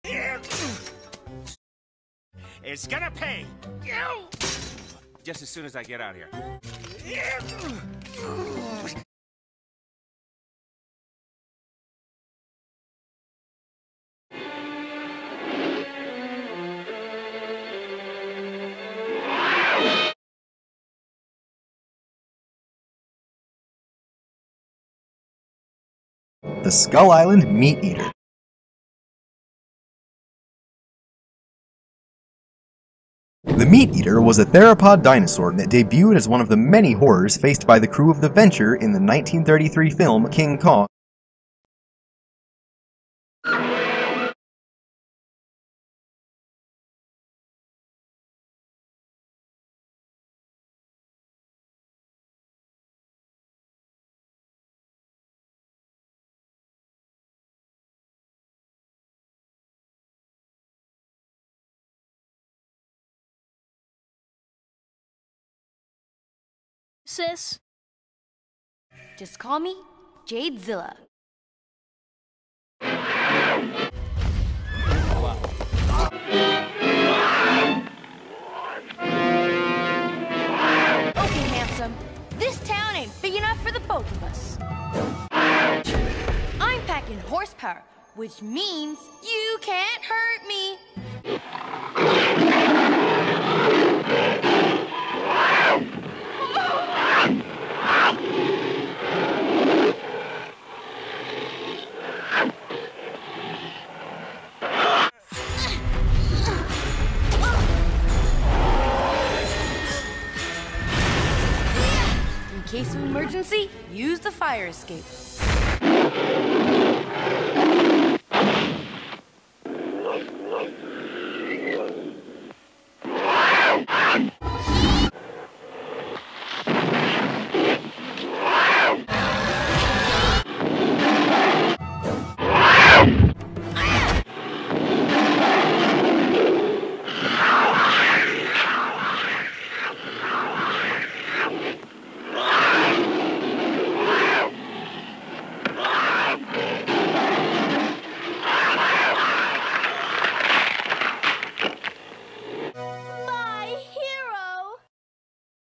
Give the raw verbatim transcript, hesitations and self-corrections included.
It's gonna pay. Just as soon as I get out here. The Skull Island Meat Eater. The Meat Eater was a theropod dinosaur that debuted as one of the many horrors faced by the crew of the Venture in the nineteen thirty-three film King Kong. Sis. Just call me Jadezilla. Okay, handsome. This town ain't big enough for the both of us. I'm packing horsepower, which means you can't hurt me. In case of emergency, use the fire escape.